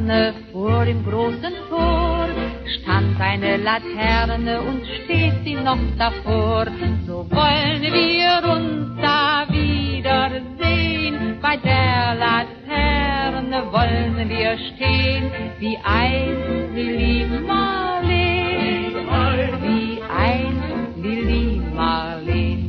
Laterne vor dem großen Tor, stand eine Laterne und steht sie noch davor. So wollen wir uns da wiedersehen, bei der Laterne wollen wir stehen, wie einst Lili Marlen, wie einst Lili Marlen.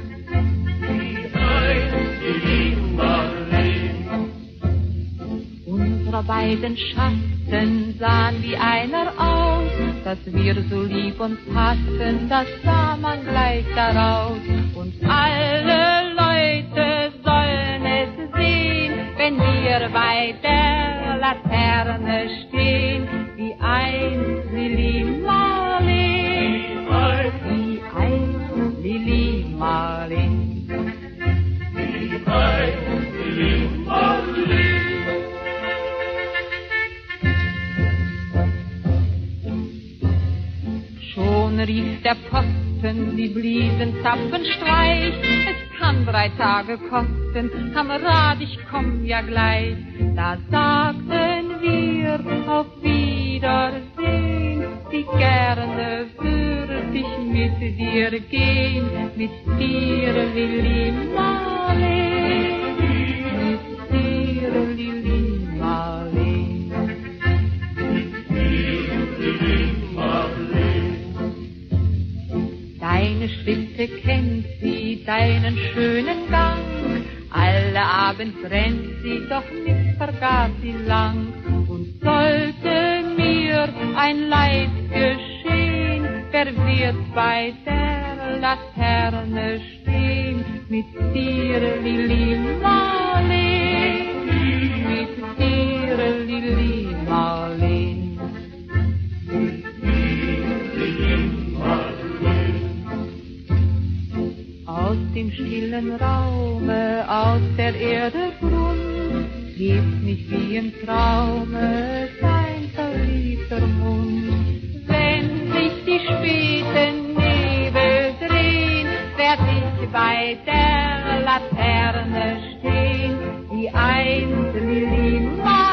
Unsere beiden Schatten sahen wie einer aus, dass wir so lieb uns hatten, das sah man gleich daraus. Und alle Leute sollen es sehen, wenn wir bei der Laterne stehen, wie einst Lili Marlen, wie einst Lili Marlen, wie einst Lili Marlen. Schon rief der Posten, die bliesen Zapfenstreich. Es kann 3 Tage kosten, Kamerad, ich komm ja gleich. Da sagten wir auf Wiedersehen, wie gerne würd ich mit dir gehen, mit dir, Lili Marlen, mit dir, Lili Marlen, mit dir, Lili Marlen. Deine Schritte kennt sie, deinen schönen Gang. Alle Abend rennt sie, doch nicht vergaß sie lang. Und sollte mir ein Leid geschehen, wer wird bei der Laterne stehen? Mit dir, Lili Marlen, mit dir, Lili Marlen, mit dir, Lili Marlen. Aus dem stillen Raume, aus der Erde Grund, hebt mich wie im Traume dein verliebter Mund. Wenn sich die späten Nebel drehen, werd ich bei der Laterne stehen, wie einst Lili Marlen.